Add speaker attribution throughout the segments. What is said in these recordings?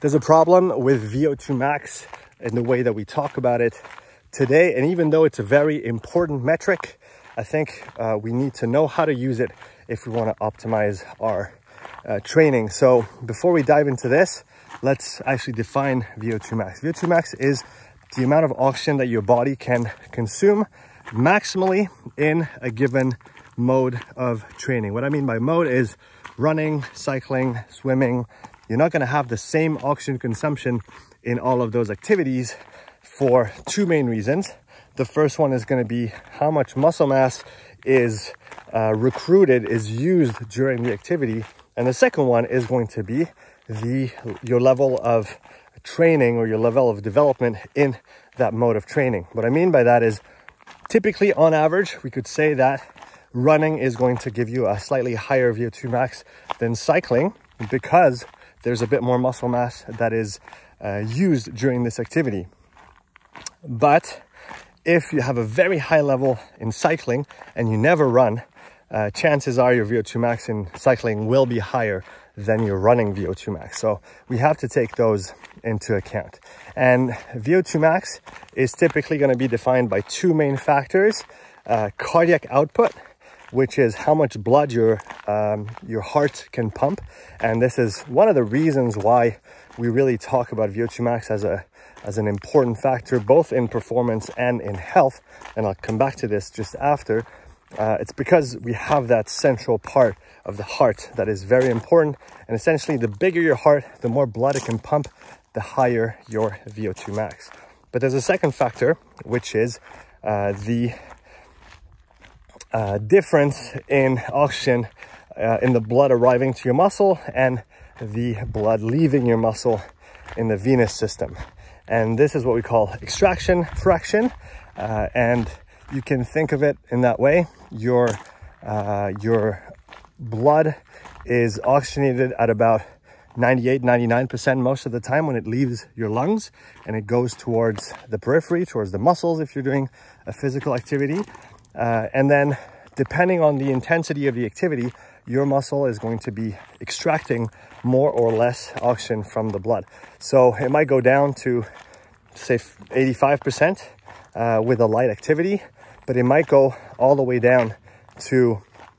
Speaker 1: There's a problem with VO2 max in the way that we talk about it today. And even though it's a very important metric, I think we need to know how to use it if we want to optimize our training. So before we dive into this, let's actually define VO2 max. VO2 max is the amount of oxygen that your body can consume maximally in a given mode of training. What I mean by mode is running, cycling, swimming. You're not going to have the same oxygen consumption in all of those activities for two main reasons. The first one is going to be how much muscle mass is used during the activity. And the second one is going to be your level of training or your level of development in that mode of training. What I mean by that is typically on average, we could say that running is going to give you a slightly higher VO2 max than cycling because there's a bit more muscle mass that is used during this activity. But if you have a very high level in cycling and you never run, chances are your VO2 max in cycling will be higher than your running VO2 max. So we have to take those into account. And VO2 max is typically going to be defined by two main factors: cardiac output, which is how much blood your heart can pump. And this is one of the reasons why we really talk about VO2 max as an important factor, both in performance and in health. And I'll come back to this just after. It's because we have that central part of the heart that is very important. And essentially, the bigger your heart, the more blood it can pump, the higher your VO2 max. But there's a second factor, which is the difference in oxygen in the blood arriving to your muscle and the blood leaving your muscle in the venous system. And this is what we call extraction fraction. And you can think of it in that way. Your blood is oxygenated at about 98-99% most of the time when it leaves your lungs, and it goes towards the periphery, towards the muscles if you're doing a physical activity. And then depending on the intensity of the activity, your muscle is going to be extracting more or less oxygen from the blood. So it might go down to, say, 85% with a light activity, but it might go all the way down to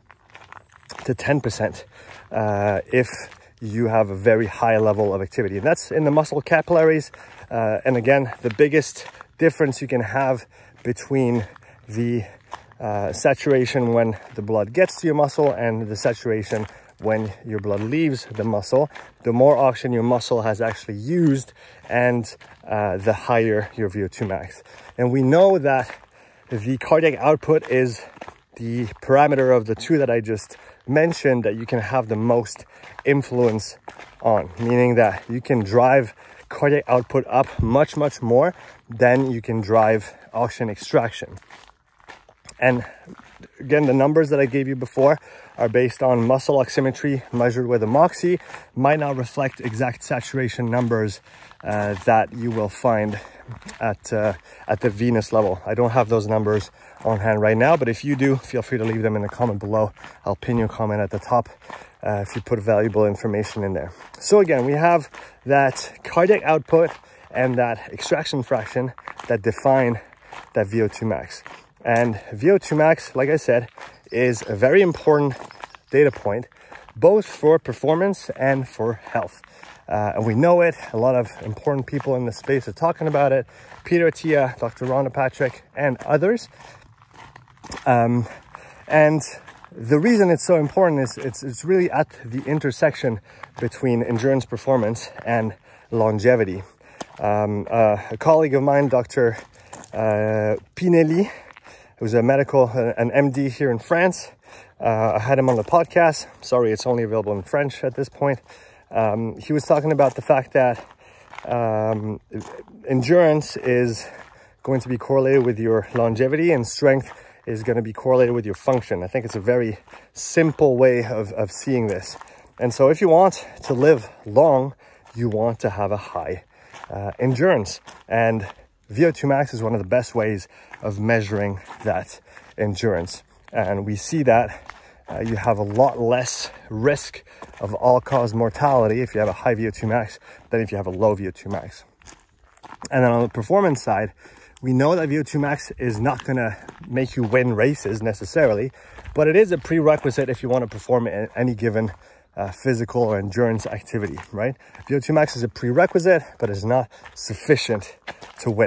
Speaker 1: 10% if you have a very high level of activity. And that's in the muscle capillaries. And again, the biggest difference you can have between the saturation when the blood gets to your muscle and the saturation when your blood leaves the muscle, the more oxygen your muscle has actually used, and the higher your VO2 max. And we know that the cardiac output is the parameter of the two that I just mentioned that you can have the most influence on, meaning that you can drive cardiac output up much more than you can drive oxygen extraction. And again, the numbers that I gave you before are based on muscle oximetry measured with a Moxy, might not reflect exact saturation numbers that you will find at the venous level. I don't have those numbers on hand right now, but if you do, feel free to leave them in the comment below. I'll pin your comment at the top if you put valuable information in there. So again, we have that cardiac output and that extraction fraction that define that VO2 max. And VO2 max, like I said, is a very important data point, both for performance and for health. And we know it. A lot of important people in the space are talking about it. Peter Attia, Dr. Rhonda Patrick, and others. And the reason it's so important is it's really at the intersection between endurance performance and longevity. A colleague of mine, Dr. Pinelli, who's an MD here in France. I had him on the podcast. Sorry, it's only available in French at this point. He was talking about the fact that endurance is going to be correlated with your longevity, and strength is going to be correlated with your function. I think it's a very simple way of seeing this. And so if you want to live long, you want to have a high endurance. And VO2 max is one of the best ways of measuring that endurance. And we see that you have a lot less risk of all-cause mortality if you have a high VO2 max than if you have a low VO2 max. And then on the performance side, we know that VO2 max is not going to make you win races necessarily, but it is a prerequisite if you want to perform in any given physical or endurance activity, right? VO2 max is a prerequisite, but it's not sufficient to win.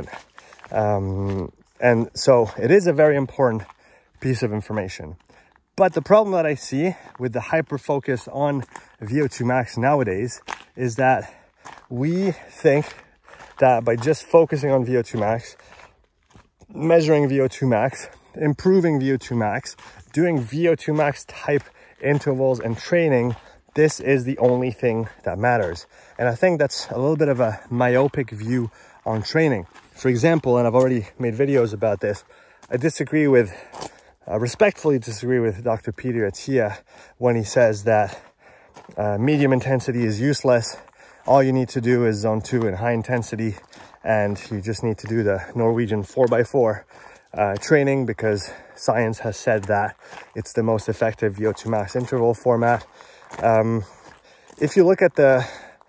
Speaker 1: And so it is a very important piece of information. But the problem that I see with the hyper focus on VO2 max nowadays is that we think that by just focusing on VO2 max, measuring VO2 max, improving VO2 max, doing VO2 max type intervals and training, this is the only thing that matters. And I think that's a little bit of a myopic view on training. For example, and I've already made videos about this, I respectfully disagree with Dr. Peter Attia when he says that medium intensity is useless. All you need to do is zone 2 in high intensity, and you just need to do the Norwegian 4x4 training because science has said that it's the most effective VO2 max interval format. If you look at the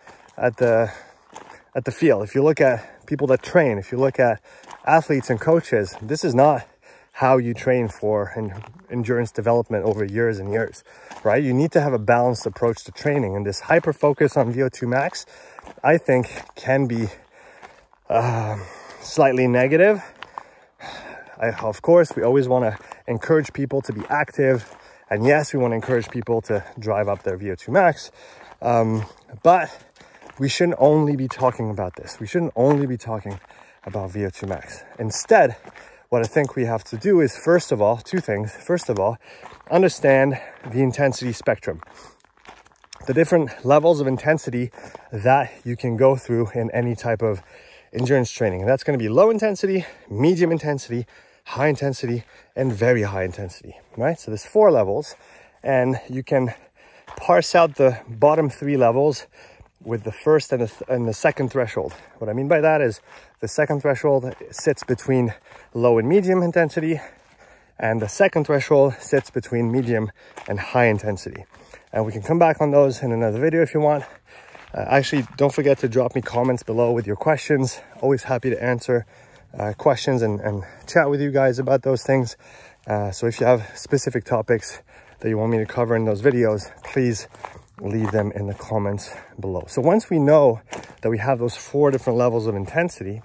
Speaker 1: field, if you look at people that train, if you look at athletes and coaches, this is not how you train for endurance development over years and years, right? You need to have a balanced approach to training, and this hyper focus on VO2 max, I think, can be slightly negative. Of course, we always want to encourage people to be active, and yes, we want to encourage people to drive up their VO2 max, but we shouldn't only be talking about this. We shouldn't only be talking about VO2 max. Instead, what I think we have to do is, first of all, two things. First of all, understand the intensity spectrum, the different levels of intensity that you can go through in any type of endurance training. And that's going to be low intensity, medium intensity, high intensity, and very high intensity, right? So there's 4 levels, and you can parse out the bottom 3 levels with the first and the second threshold. What I mean by that is the second threshold sits between low and medium intensity, and the second threshold sits between medium and high intensity. And we can come back on those in another video if you want. Actually, don't forget to drop me comments below with your questions. Always happy to answer questions and chat with you guys about those things. So if you have specific topics that you want me to cover in those videos, please leave them in the comments below. So once we know that we have those 4 different levels of intensity,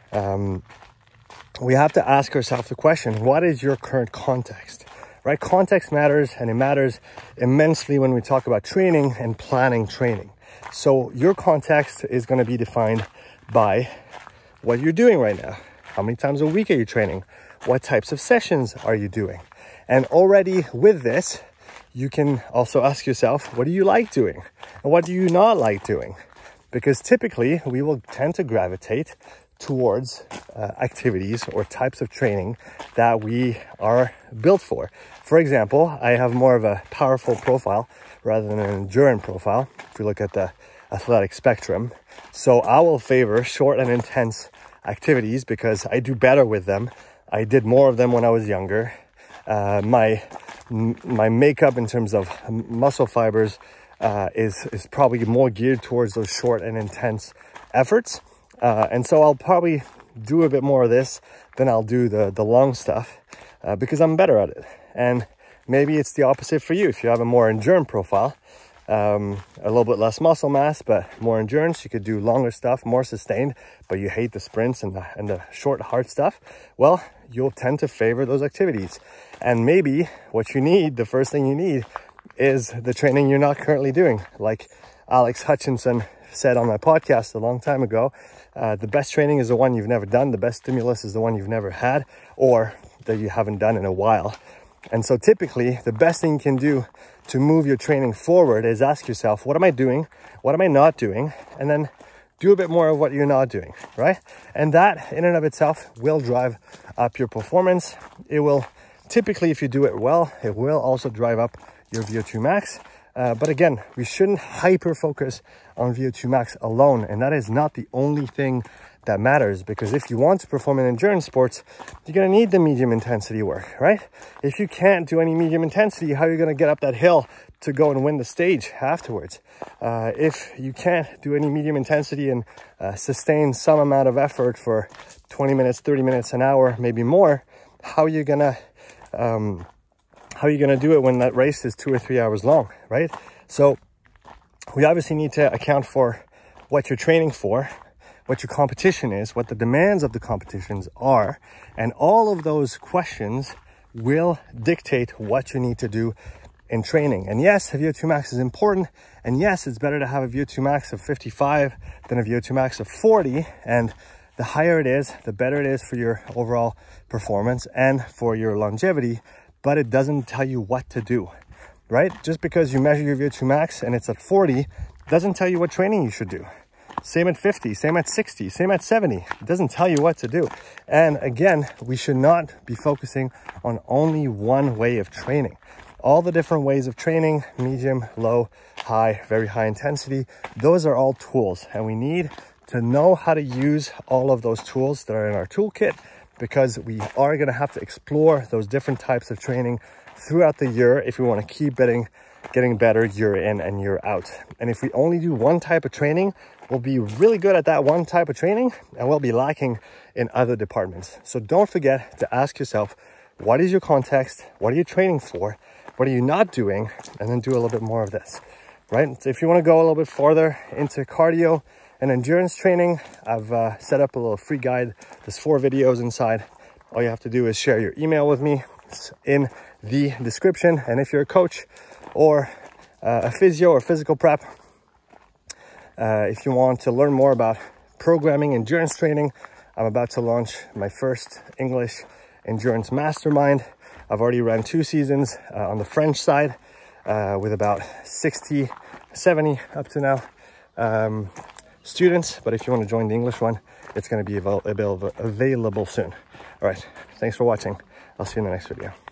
Speaker 1: we have to ask ourselves the question, what is your current context, right? Context matters, and it matters immensely when we talk about training and planning training. So your context is going to be defined by what you're doing right now. How many times a week are you training? What types of sessions are you doing? And already with this, you can also ask yourself, what do you like doing? And what do you not like doing? Because typically we will tend to gravitate towards activities or types of training that we are built for. For example, I have more of a powerful profile rather than an endurance profile, if you look at the athletic spectrum. So I will favor short and intense activities because I do better with them. I did more of them when I was younger. My makeup in terms of muscle fibers is probably more geared towards those short and intense efforts. And so I'll probably do a bit more of this than I'll do the long stuff because I'm better at it. And maybe it's the opposite for you. If you have a more endurance profile, a little bit less muscle mass, but more endurance, you could do longer stuff, more sustained, but you hate the sprints and the short, hard stuff. Well, you'll tend to favor those activities. And maybe what you need, the first thing you need, is the training you're not currently doing. Like Alex Hutchinson said on my podcast a long time ago, the best training is the one you've never done. The best stimulus is the one you've never had or that you haven't done in a while. And so typically the best thing you can do to move your training forward is ask yourself, what am I doing? What am I not doing? And then do a bit more of what you're not doing, right? And that in and of itself will drive up your performance. It will typically, if you do it well, it will also drive up your VO2 max. But again, we shouldn't hyper focus on VO2 max alone. And that is not the only thing that matters, because if you want to perform in endurance sports, you're going to need the medium intensity work, right? If you can't do any medium intensity, how are you going to get up that hill to go and win the stage afterwards? If you can't do any medium intensity and sustain some amount of effort for 20 minutes, 30 minutes, an hour, maybe more, how are you going to do it when that race is 2 or 3 hours long, right? So we obviously need to account for what you're training for, what your competition is, what the demands of the competitions are, and all of those questions will dictate what you need to do in training. And yes, a VO2 max is important, and yes, it's better to have a VO2 max of 55 than a VO2 max of 40, and the higher it is, the better it is for your overall performance and for your longevity, but it doesn't tell you what to do, right? Just because you measure your VO2 max and it's at 40 doesn't tell you what training you should do. Same at 50, same at 60, same at 70. It doesn't tell you what to do. And again, we should not be focusing on only one way of training. All the different ways of training, medium, low, high, very high intensity, those are all tools. And we need to know how to use all of those tools that are in our toolkit, because we are going to have to explore those different types of training throughout the year if we want to keep getting better year in and year out. And if we only do one type of training, we'll be really good at that one type of training and we'll be lacking in other departments. So don't forget to ask yourself, what is your context? What are you training for? What are you not doing? And then do a little bit more of this, right? So if you want to go a little bit farther into cardio and endurance training, I've set up a little free guide. There's 4 videos inside. All you have to do is share your email with me. It's in the description. And if you're a coach or a physio or physical prep, if you want to learn more about programming endurance training, I'm about to launch my first English endurance mastermind. I've already run 2 seasons on the French side with about 60, 70 up to now students. But if you want to join the English one, it's going to be available soon. All right. Thanks for watching. I'll see you in the next video.